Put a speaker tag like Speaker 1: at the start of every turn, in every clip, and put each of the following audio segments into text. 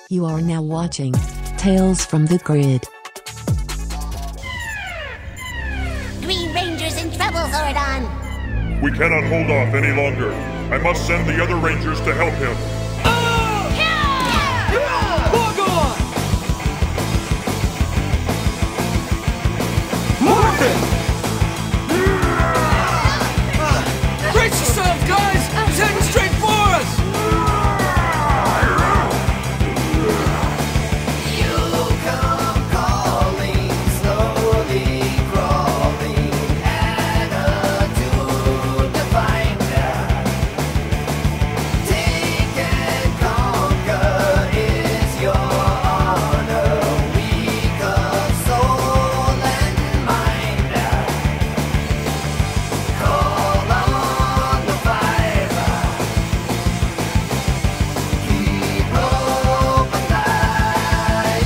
Speaker 1: You are now watching Tales from the Grid.
Speaker 2: Green Ranger's in trouble, Zordon!
Speaker 3: We cannot hold off any longer. I must send the other Rangers to help him.
Speaker 4: Morphin! Brace yourselves, guys! He's heading straight for us!
Speaker 5: You come calling, slowly crawling, attitude to find out. Take and conquer is your honor, weak of soul and mind. Call on the fiber, keep hope alive.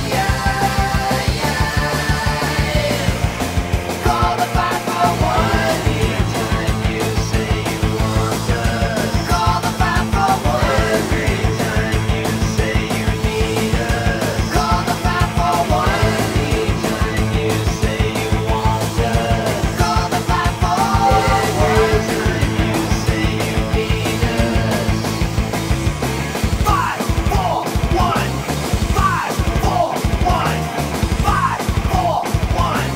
Speaker 5: Call the 541 anytime you say you want us. Call the 541 anytime you say you need us. Call the 541 anytime you say you want us. Call the 541 anytime you say you need us. 541 541 541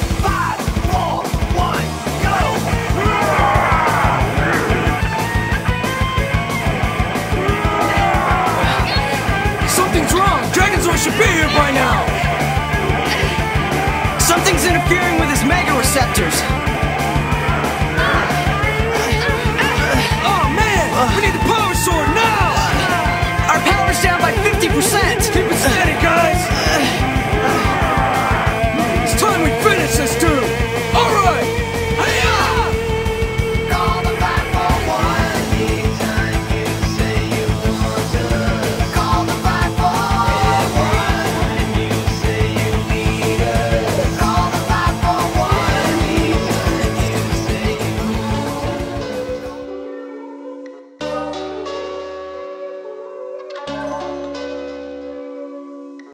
Speaker 5: 541 go!
Speaker 4: Something's wrong! Megazord should be here by now! Something's interfering with his mega receptors!